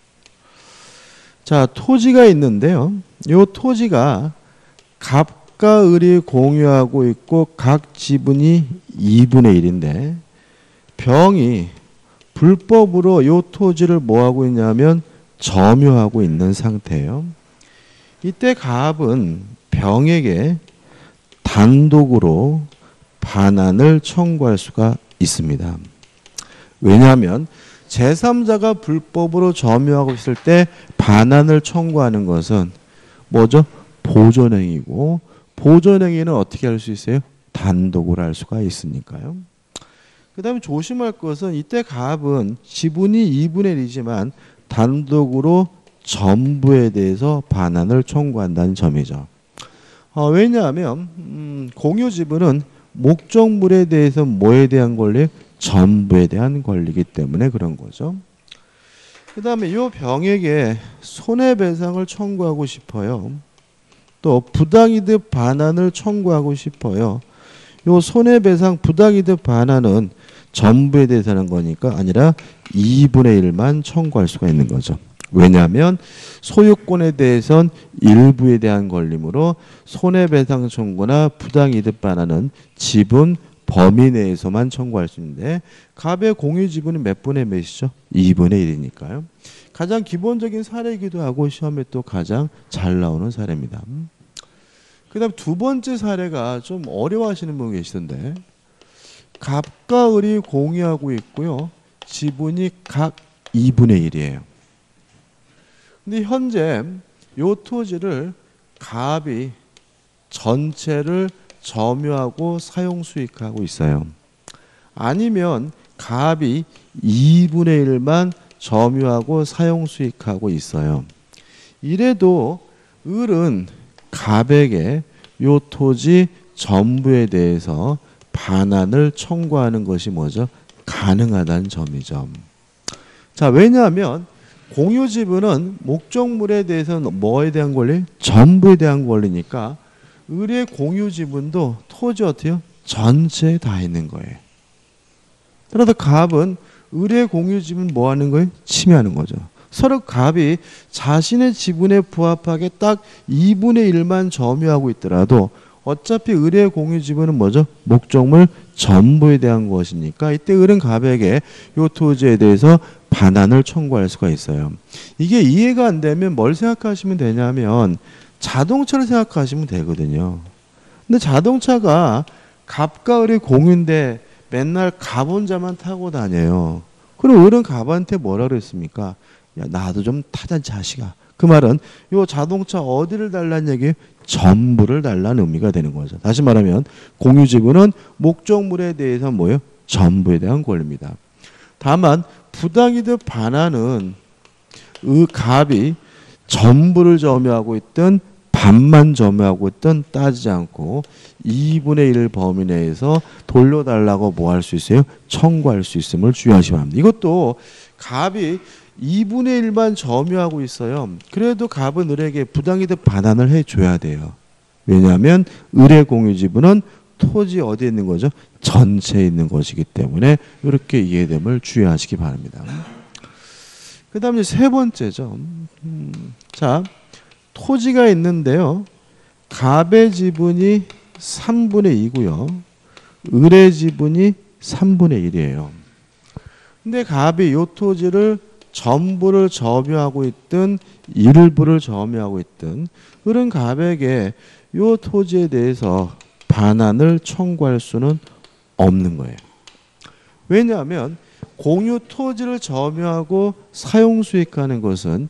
자, 토지가 있는데요. 요 토지가 갑과 을이 공유하고 있고 각 지분이 이분의 일인데 병이 불법으로 요 토지를 뭐하고 있냐면 점유하고 있는 상태예요. 이때 갑은 병에게 단독으로 반환을 청구할 수가 있습니다. 왜냐하면 제삼자가 불법으로 점유하고 있을 때 반환을 청구하는 것은 뭐죠? 보존행위고 보존행위는 어떻게 할 수 있어요? 단독으로 할 수가 있으니까요. 그 다음에 조심할 것은 이때 갑은 지분이 이분의 일이지만 단독으로 전부에 대해서 반환을 청구한다는 점이죠. 어, 왜냐하면 음, 공유 지분은 목적물에 대해서 뭐에 대한 권리? 전부에 대한 권리이기 때문에 그런 거죠. 그 다음에 이 병에게 손해배상을 청구하고 싶어요. 또 부당이득 반환을 청구하고 싶어요. 이 손해배상 부당이득 반환은 전부에 대해서 하는 거니까 아니라 이분의 일만 청구할 수가 있는 거죠. 왜냐하면 소유권에 대해선 일부에 대한 권리므로 손해배상 청구나 부당이득 반환은 지분 범위 내에서만 청구할 수 있는데 갑의 공유 지분이 몇 분의 몇이죠? 이분의 일이니까요. 가장 기본적인 사례이기도 하고 시험에 또 가장 잘 나오는 사례입니다. 그 다음 두 번째 사례가 좀 어려워하시는 분 계시던데 갑과 을이 공유하고 있고요. 지분이 각 이분의 일이에요. 근데 현재 요 토지를 갑이 전체를 점유하고 사용 수익하고 있어요. 아니면 갑이 이분의 일만 점유하고 사용 수익하고 있어요. 이래도 을은 갑에게 요 토지 전부에 대해서 반환을 청구하는 것이 뭐죠? 가능하다는 점이죠. 자, 왜냐하면 공유 지분은 목적물에 대해서는 뭐에 대한 권리? 전부에 대한 권리니까 을의 공유 지분도 토지 어때요? 전체에 다 있는 거예요. 따라서 갑은 을의 공유 지분 뭐 하는 거예요? 침해하는 거죠. 서로 갑이 자신의 지분에 부합하게 딱 이분의 일만 점유하고 있더라도 어차피 을의 공유 지분은 뭐죠? 목적물 전부에 대한 것이니까 이때 을은 갑에게 이 토지에 대해서 반환을 청구할 수가 있어요. 이게 이해가 안 되면 뭘 생각하시면 되냐면 자동차를 생각하시면 되거든요. 근데 자동차가 갑과 을이 공유인데 맨날 갑 혼자만 타고 다녀요. 그럼 을은 갑한테 뭐라 그랬습니까? 야, 나도 좀 타자 자식아. 그 말은 요 자동차 어디를 달라는 얘기예요? 전부를 달라는 의미가 되는 거죠. 다시 말하면 공유지분은 목적물에 대해서 뭐예요? 전부에 대한 권리입니다. 다만 부당이득 반환은 의 갑이 전부를 점유하고 있든 반만 점유하고 있든 따지지 않고 이분의 일 범위 내에서 돌려달라고 뭐 할 수 있어요? 청구할 수 있음을 주의하시기 바랍니다. 이것도 갑이 이분의 일만 점유하고 있어요. 그래도 갑은 을에게 부당이득 반환을 해줘야 돼요. 왜냐하면 을의 공유지분은 토지 어디에 있는 거죠? 전체에 있는 것이기 때문에 이렇게 이해됨을 주의하시기 바랍니다. 그 다음에 세 번째죠. 음, 자, 토지가 있는데요. 갑의 지분이 삼분의 이고요. 을의 지분이 삼분의 일이에요. 근데 갑이 이 토지를 전부를 점유하고 있든 일부를 점유하고 있든 을은 갑에게 이 토지에 대해서 반환을 청구할 수는 없는 거예요. 왜냐하면 공유 토지를 점유하고 사용 수익하는 것은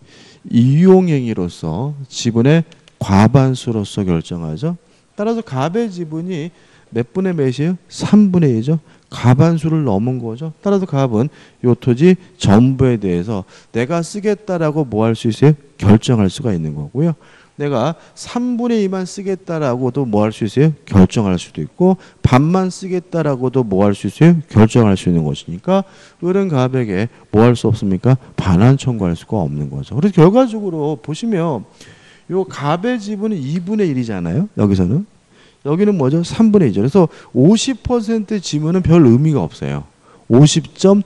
이용행위로서 지분의 과반수로서 결정하죠. 따라서 갑의 지분이 몇 분의 몇이에요? 삼분의 이죠. 과반수를 넘은 거죠. 따라서 갑은 요 토지 전부에 대해서 내가 쓰겠다라고 뭐 할 수 있어요? 결정할 수가 있는 거고요. 내가 삼분의 이만 쓰겠다라고도 뭐 할 수 있어요? 결정할 수도 있고 반만 쓰겠다라고도 뭐 할 수 있어요? 결정할 수 있는 것이니까 을은 갑에게 뭐 할 수 없습니까? 반환 청구할 수가 없는 거죠. 그래서 결과적으로 보시면 요 갑의 지분은 이분의 일이잖아요. 여기서는. 여기는 뭐죠? 삼분의 이죠. 그래서 오십 퍼센트 지분은 별 의미가 없어요. 오십 점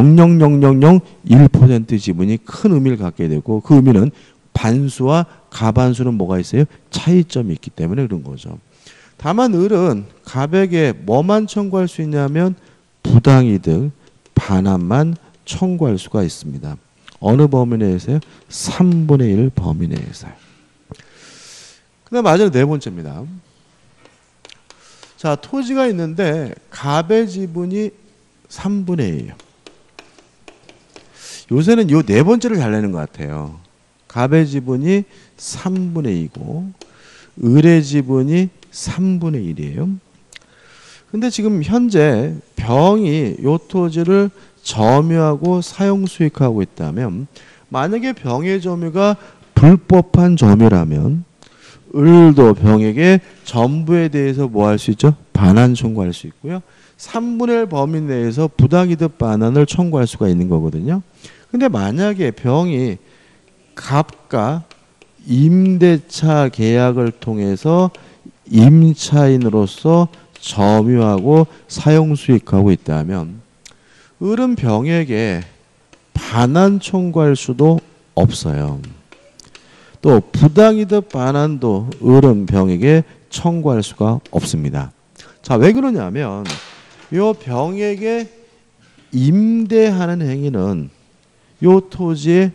영영영영영일 퍼센트 지분이 큰 의미를 갖게 되고 그 의미는 반수와 가반수는 뭐가 있어요? 차이점이 있기 때문에 그런 거죠. 다만 을은 갑에게 뭐만 청구할 수 있냐면 부당이득 반환만 청구할 수가 있습니다. 어느 범위 내에서요? 삼분의 일 범위 내에서요. 그 다음 마지막 네 번째입니다. 자, 토지가 있는데 갑의 지분이 삼분의 일이에요. 요새는 요 네 번째를 잘 내는 것 같아요. 갑의 지분이 삼분의 이고 을의 지분이 삼분의 일이에요. 근데 지금 현재 병이 요 토지를 점유하고 사용 수익하고 있다면 만약에 병의 점유가 불법한 점유라면 을도 병에게 전부에 대해서 뭐 할 수 있죠? 반환 청구할 수 있고요. 삼분의 일 범위 내에서 부당이득 반환을 청구할 수가 있는 거거든요. 근데 만약에 병이 갑과 임대차 계약을 통해서 임차인으로서 점유하고 사용 수익하고 있다면 을은 병에게 반환 청구할 수도 없어요. 또 부당이득 반환도 을은 병에게 청구할 수가 없습니다. 자, 왜 그러냐면 요 병에게 임대하는 행위는 요 토지의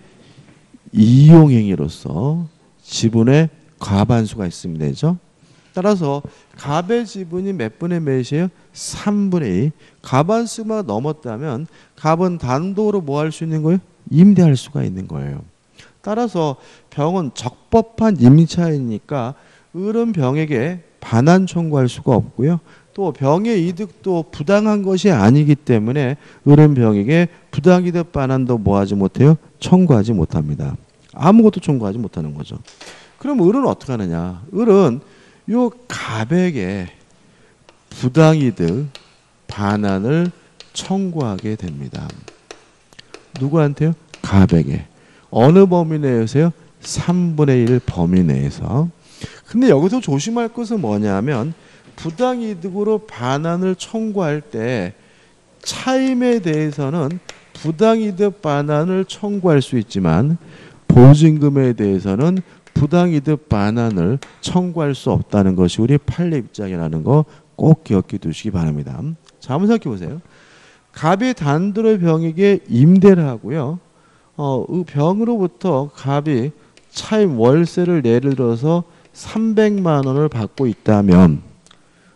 이용행위로서 지분의 과반수가 있으면 되죠. 따라서 갑의 지분이 몇 분의 몇이에요? 삼분의 이. 과반수가 넘었다면 갑은 단독으로 뭐 할 수 있는 거예요? 임대할 수가 있는 거예요. 따라서 병은 적법한 임차이니까 을은 병에게 반환 청구할 수가 없고요. 또 병의 이득도 부당한 것이 아니기 때문에 을은 병에게 부당이득 반환도 뭐하지 못해요? 청구하지 못합니다. 아무것도 청구하지 못하는 거죠. 그럼 을은 어떻게 하느냐? 을은 요 갑에게 부당이득 반환을 청구하게 됩니다. 누구한테요? 갑에게. 어느 범위 내에서요? 삼분의 일 범위 내에서. 근데 여기서 조심할 것은 뭐냐면 부당이득으로 반환을 청구할 때 차임에 대해서는 부당이득 반환을 청구할 수 있지만 보증금에 대해서는 부당이득 반환을 청구할 수 없다는 것이 우리 판례 입장이라는 거 꼭 기억해 두시기 바랍니다. 자, 한번 생각해 보세요. 갑이 단독으로 병에게 임대를 하고요. 어, 병으로부터 갑이 차임 월세를 예를 들어서 삼백만 원을 받고 있다면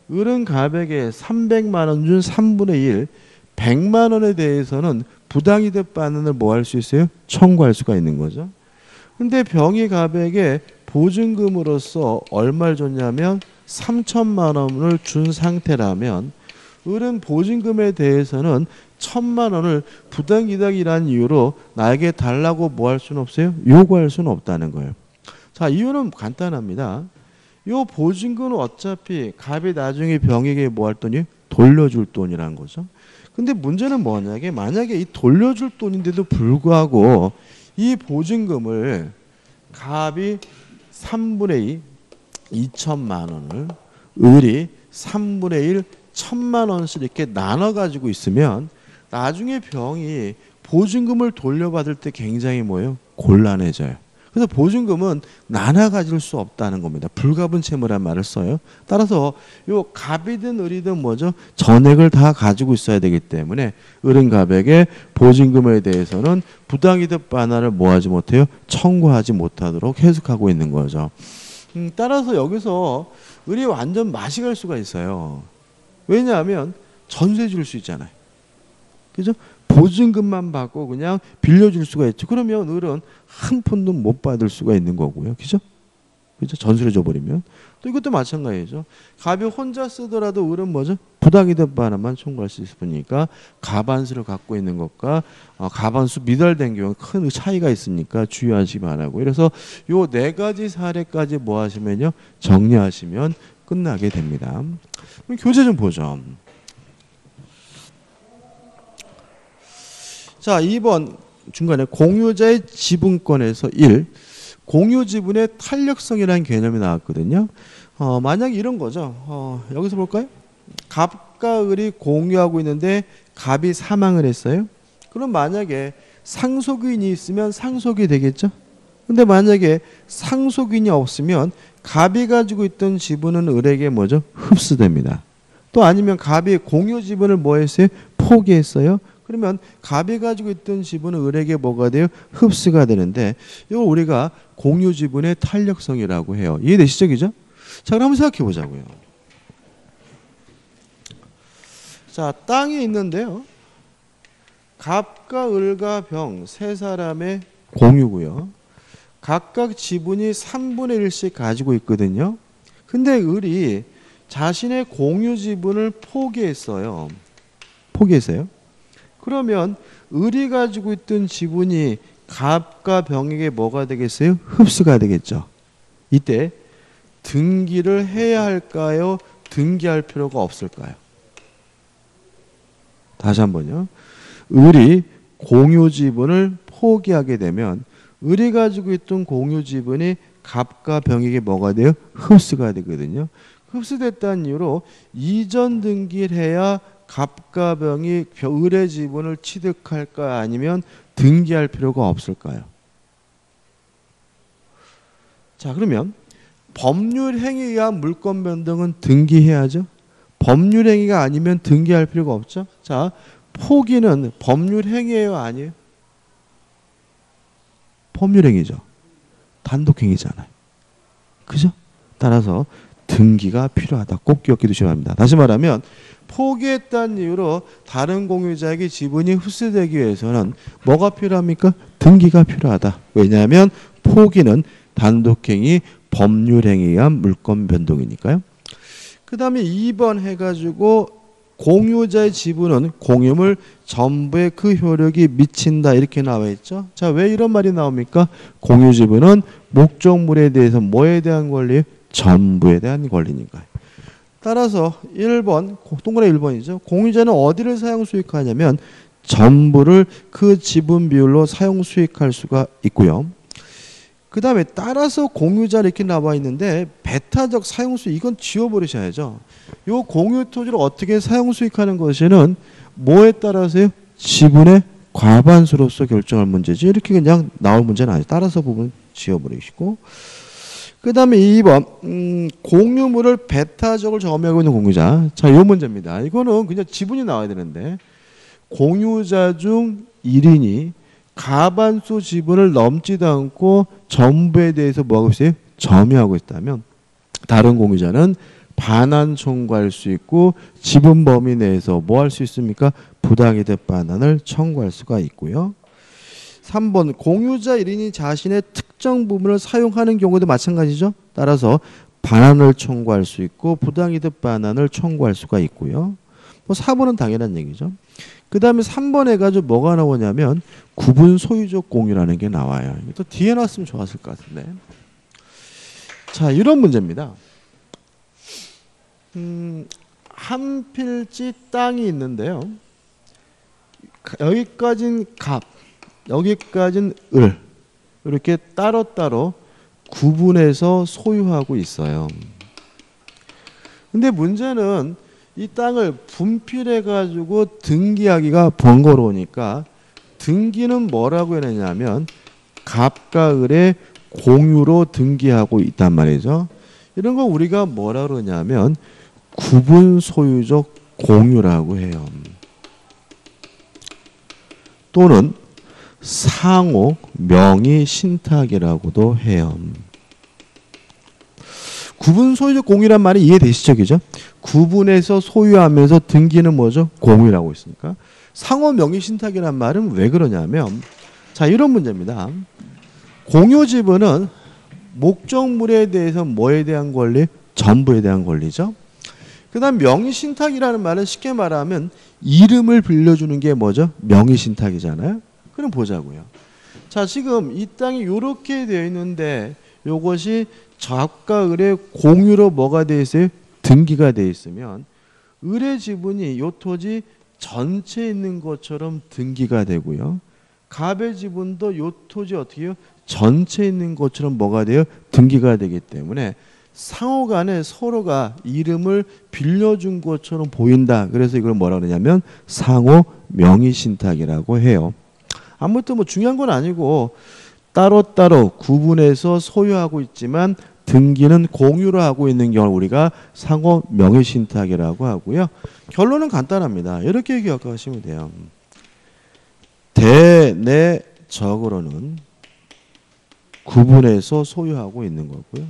을은 갑에게 삼백만 원 중 삼분의 일, 백만 원에 대해서는 부당이득 반환을 뭐 할 수 있어요? 청구할 수가 있는 거죠. 근데 병이 갑에게 보증금으로서 얼마를 줬냐면 삼천만 원을 준 상태라면 을은 보증금에 대해서는 천만 원을 부당이득이라는 이유로 나에게 달라고 뭐 할 수는 없어요? 요구할 수는 없다는 거예요. 자, 이유는 간단합니다. 요 보증금은 어차피 갑이 나중에 병에게 뭐 할 돈이? 돌려줄 돈이라는 거죠. 근데 문제는 뭐냐면 만약에 이 돌려줄 돈인데도 불구하고 이 보증금을 갑이 삼분의 이, 이천만 원을 을이 삼분의 일, 천만 원씩 이렇게 나눠 가지고 있으면 나중에 병이 보증금을 돌려받을 때 굉장히 뭐예요? 곤란해져요. 그래서 보증금은 나눠 가질 수 없다는 겁니다. 불가분 채무란 말을 써요. 따라서 요 갑이든 을이든 뭐죠? 전액을 다 가지고 있어야 되기 때문에 을은 갑에게 보증금에 대해서는 부당이득 반환을 뭐 하지 못해요? 청구하지 못하도록 해석하고 있는 거죠. 음, 따라서 여기서 을이 완전 맛이 갈 수가 있어요. 왜냐하면 전세 줄 수 있잖아요. 그죠? 보증금만 받고 그냥 빌려줄 수가 있죠. 그러면 을은 한 푼도 못 받을 수가 있는 거고요. 그죠? 그죠? 전세를 줘버리면. 또 이것도 마찬가지죠. 갑이 혼자 쓰더라도 을은 뭐죠? 부당이득 반환만 청구할 수 있으니까 갑안수를 갖고 있는 것과 어, 갑안수 미달된 경우 큰 차이가 있으니까 주의하시기 바라고. 그래서 요 네 가지 사례까지 뭐 하시면요? 정리하시면 끝나게 됩니다. 그럼 교재 좀 보죠. 자, 이 번 중간에 공유자의 지분권에서 일, 공유 지분의 탄력성이라는 개념이 나왔거든요. 어, 만약 이런 거죠. 어, 여기서 볼까요? 갑과 을이 공유하고 있는데 갑이 사망을 했어요. 그럼 만약에 상속인이 있으면 상속이 되겠죠. 근데 만약에 상속인이 없으면 갑이 가지고 있던 지분은 을에게 뭐죠? 흡수됩니다. 또 아니면 갑이 공유 지분을 뭐 했어요? 포기했어요. 그러면 갑이 가지고 있던 지분은 을에게 뭐가 돼요? 흡수가 되는데 이걸 우리가 공유 지분의 탄력성이라고 해요. 이해되시죠? 그죠? 자, 그럼 한번 생각해 보자고요. 자, 땅이 있는데요. 갑과 을과 병 세 사람의 공유고요. 각각 지분이 삼분의 일씩 가지고 있거든요. 근데 을이 자신의 공유 지분을 포기했어요. 포기했어요. 그러면 을이 가지고 있던 지분이 갑과 병에게 뭐가 되겠어요? 흡수가 되겠죠. 이때 등기를 해야 할까요? 등기할 필요가 없을까요? 다시 한번요. 을이 공유 지분을 포기하게 되면 을이 가지고 있던 공유 지분이 갑과 병에게 뭐가 돼요? 흡수가 되거든요. 흡수됐다는 이유로 이전 등기를 해야 갑과 병이 을의 지분을 취득할까요? 아니면 등기할 필요가 없을까요? 자, 그러면 법률 행위에 의한 물권 변동은 등기해야죠. 법률 행위가 아니면 등기할 필요가 없죠. 자, 포기는 법률 행위예요, 아니에요? 법률 행위죠. 단독 행위잖아요. 그죠? 따라서 등기가 필요하다. 꼭 기억해 두셔야 합니다. 다시 말하면 포기했다는 이유로 다른 공유자에게 지분이 흡수되기 위해서는 뭐가 필요합니까? 등기가 필요하다. 왜냐하면 포기는 단독행위, 법률행위에 의한 물권 변동이니까요. 그 다음에 이 번 해가지고 공유자의 지분은 공유물 전부에 그 효력이 미친다 이렇게 나와 있죠. 자, 왜 이런 말이 나옵니까? 공유 지분은 목적물에 대해서 뭐에 대한 권리? 전부에 대한 권리니까요. 따라서 일 번, 동그라미 일 번이죠. 공유자는 어디를 사용 수익하냐면 전부를 그 지분 비율로 사용 수익할 수가 있고요. 그 다음에 따라서 공유자 이렇게 나와 있는데 배타적 사용 수익 이건 지워버리셔야죠. 이 공유 토지를 어떻게 사용 수익하는 것이는 뭐에 따라서요? 지분의 과반수로서 결정할 문제지 이렇게 그냥 나올 문제는 아니죠. 따라서 부분 지워버리시고 그 다음에 이 번 음, 공유물을 배타적으로 점유하고 있는 공유자. 자, 이 문제입니다. 이거는 그냥 지분이 나와야 되는데 공유자 중 일 인이 과반수 지분을 넘지도 않고 전부에 대해서 뭐하고 있어요? 점유하고 있다면 다른 공유자는 반환 청구할 수 있고 지분 범위 내에서 뭐 할 수 있습니까? 부당이득 반환을 청구할 수가 있고요. 삼 번 공유자 일 인이 자신의 특정 부분을 사용하는 경우도 마찬가지죠. 따라서 반환을 청구할 수 있고 부당이득 반환을 청구할 수가 있고요. 뭐 사 번은 당연한 얘기죠. 그 다음에 삼 번 해가지고 뭐가 나오냐면 구분 소유적 공유라는 게 나와요. 또 뒤에 놨으면 좋았을 것 같은데. 자, 이런 문제입니다. 음, 한 필지 땅이 있는데요. 여기까지는 갑, 여기까지는 을. 이렇게 따로따로 구분해서 소유하고 있어요. 근데 문제는 이 땅을 분필해 가지고 등기하기가 번거로우니까 등기는 뭐라고 해놨냐면 갑과 을의 공유로 등기하고 있단 말이죠. 이런 거 우리가 뭐라 그러냐면 구분 소유적 공유라고 해요. 또는 상호 명의 신탁이라고도 해요. 구분 소유적 공유란 말이 이해되시죠? 그죠? 구분해서 소유하면서 등기는 뭐죠? 공유라고 있으니까. 상호 명의 신탁이란 말은 왜 그러냐면 자, 이런 문제입니다. 공유 지분은 목적물에 대해서 뭐에 대한 권리? 전부에 대한 권리죠. 그 다음 명의신탁이라는 말은 쉽게 말하면 이름을 빌려주는 게 뭐죠? 명의신탁이잖아요. 그럼 보자고요. 자, 지금 이 땅이 이렇게 되어 있는데 이것이 갑과 을의 공유로 뭐가 되어 있어요? 등기가 되어 있으면 을의 지분이 이 토지 전체에 있는 것처럼 등기가 되고요. 갑의 지분도 이 토지 어떻게 해요? 전체에 있는 것처럼 뭐가 돼요? 등기가 되기 때문에 상호 간에 서로가 이름을 빌려준 것처럼 보인다. 그래서 이걸 뭐라 그러냐면 상호 명의신탁이라고 해요. 아무튼 뭐 중요한 건 아니고 따로따로 구분해서 소유하고 있지만 등기는 공유로 하고 있는 경우를 우리가 상호 명의신탁이라고 하고요. 결론은 간단합니다. 이렇게 기억하시면 돼요. 대내적으로는 구분해서 소유하고 있는 거고요.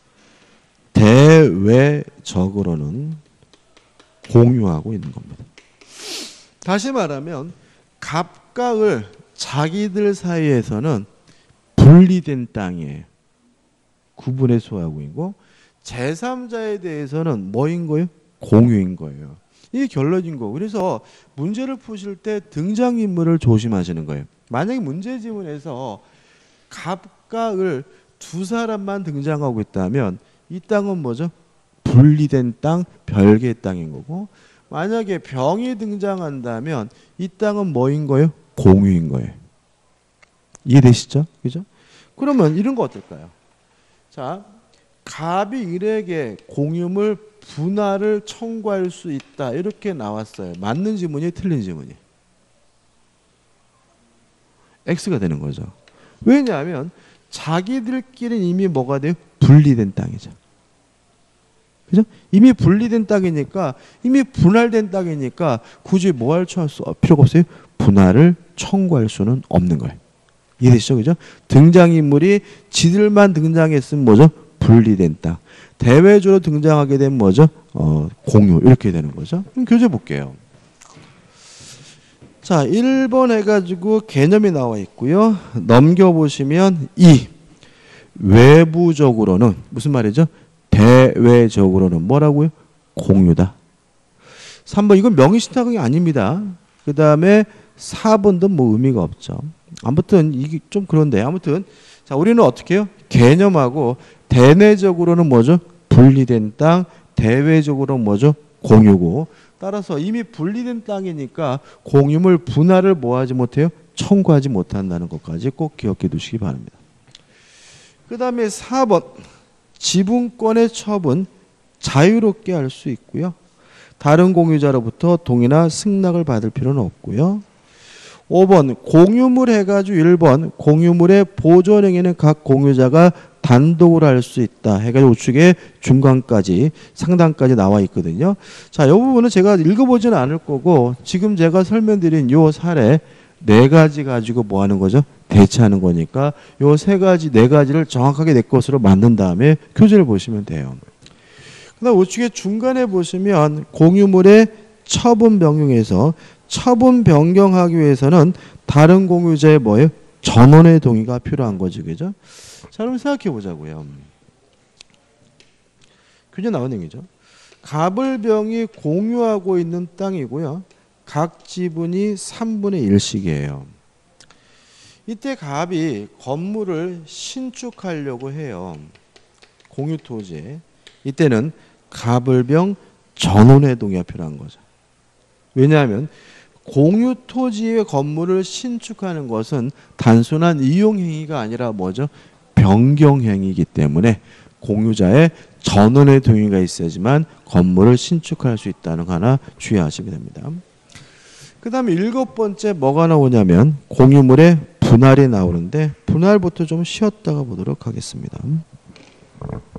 대외적으로는 공유하고 있는 겁니다. 다시 말하면 갑과 을 자기들 사이에서는 분리된 땅이에요. 구분해 소유하고 있고 제삼자에 대해서는 뭐인 거예요? 공유인 거예요. 이게 결론인 거고. 그래서 문제를 푸실 때 등장인물을 조심하시는 거예요. 만약에 문제 지문에서 갑과 을 두 사람만 등장하고 있다면 이 땅은 뭐죠? 분리된 땅, 별개의 땅인 거고 만약에 병이 등장한다면 이 땅은 뭐인 거예요? 공유인 거예요. 이해되시죠? 그죠? 그러면 이런 거 어떨까요? 자, 갑이 을에게 공유물 분할을 청구할 수 있다. 이렇게 나왔어요. 맞는 지문이 틀린 지문이. X가 되는 거죠. 왜냐하면 자기들끼리는 이미 뭐가 돼요? 분리된 땅이죠. 그죠? 이미 분리된 땅이니까 이미 분할된 땅이니까 굳이 뭐 할 필요가 없어요? 분할을 청구할 수는 없는 거예요. 이해되시죠? 그죠? 등장인물이 지들만 등장했으면 뭐죠? 분리된 땅. 대외적으로 등장하게 되면 뭐죠? 어, 공유. 이렇게 되는 거죠. 그럼 교재 볼게요. 자, 일 번 해가지고 개념이 나와 있고요. 넘겨보시면 이. 외부적으로는 무슨 말이죠? 대외적으로는 뭐라고요? 공유다. 삼 번 이건 명의신탁이 아닙니다. 그 다음에 사 번도 뭐 의미가 없죠. 아무튼 이게 좀 그런데 아무튼 자 우리는 어떻게 해요? 개념하고 대내적으로는 뭐죠? 분리된 땅, 대외적으로는 뭐죠? 공유고 따라서 이미 분리된 땅이니까 공유물 분할을 뭐하지 못해요? 청구하지 못한다는 것까지 꼭 기억해 두시기 바랍니다. 그 다음에 사 번 지분권의 처분 자유롭게 할 수 있고요. 다른 공유자로부터 동의나 승낙을 받을 필요는 없고요. 오 번 공유물 해가지고 일 번 공유물의 보존행위는 각 공유자가 단독으로 할 수 있다 해가지고 우측에 중간까지 상단까지 나와 있거든요. 자, 이 부분은 제가 읽어보지는 않을 거고 지금 제가 설명드린 이 사례 네 가지 가지고 뭐 하는 거죠? 대체하는 거니까 이 세 가지 네 가지를 정확하게 내 것으로 만든 다음에 교재를 보시면 돼요. 그다음 우측에 중간에 보시면 공유물의 처분 변경에서 처분 변경하기 위해서는 다른 공유자의 뭐예요? 전원의 동의가 필요한 거죠. 그죠? 자, 그럼 생각해 보자고요. 규제 나온 얘기죠. 갑을병이 공유하고 있는 땅이고요. 각 지분이 삼분의 일씩이에요. 이때 갑이 건물을 신축하려고 해요. 공유 토지에. 이때는 갑을병 전원의 동의가 필요한 거죠. 왜냐하면 공유 토지의 건물을 신축하는 것은 단순한 이용 행위가 아니라 뭐죠? 변경 행위이기 때문에 공유자의 전원의 동의가 있어야지만 건물을 신축할 수 있다는 거 하나 주의하시면 됩니다. 그 다음에 일곱 번째 뭐가 나오냐면 공유물의 분할이 나오는데 분할부터 좀 쉬었다가 보도록 하겠습니다.